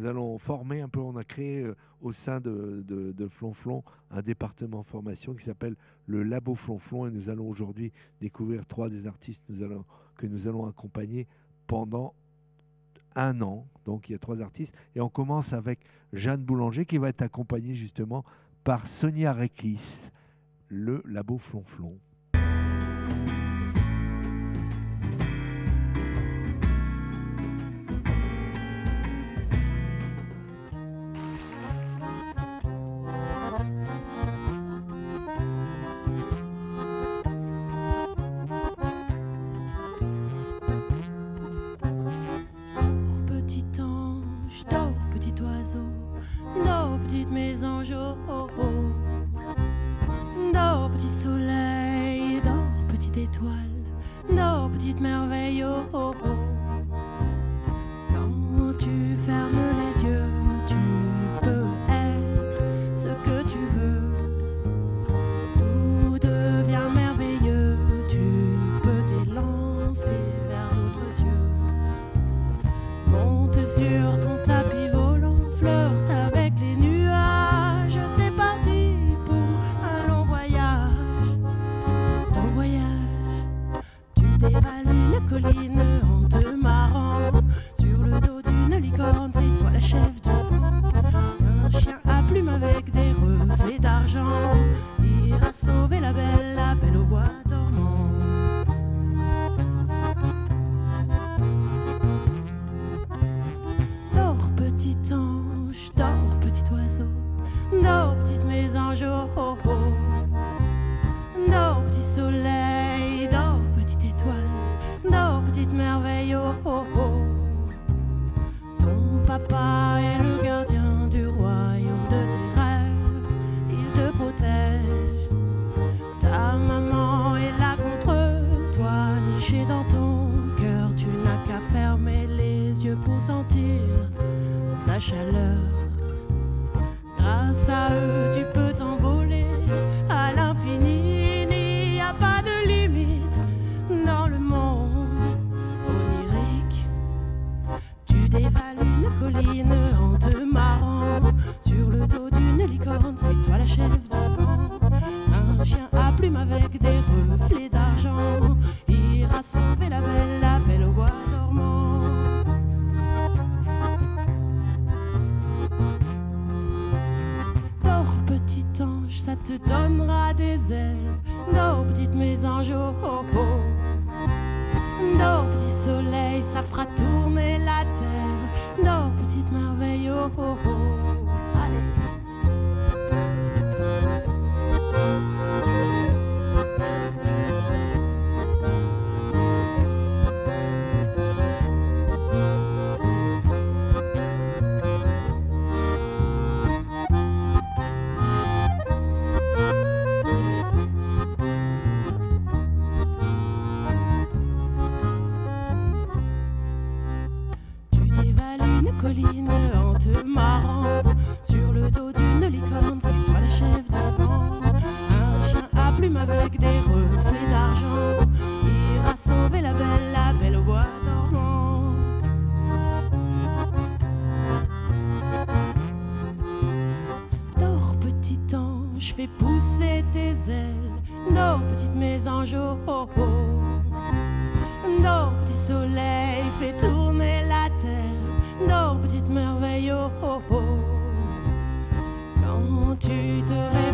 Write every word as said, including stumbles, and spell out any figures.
allons former un peu, on a créé euh, au sein de, de, de Flonflon un département formation qui s'appelle le Labo Flonflon et nous allons aujourd'hui découvrir trois des artistes nous allons, que nous allons accompagner pendant un an. Donc il y a trois artistes et on commence avec Jeanne Boulanger qui va être accompagnée justement par Sonia Reklis, le Labo Flonflon. Tu te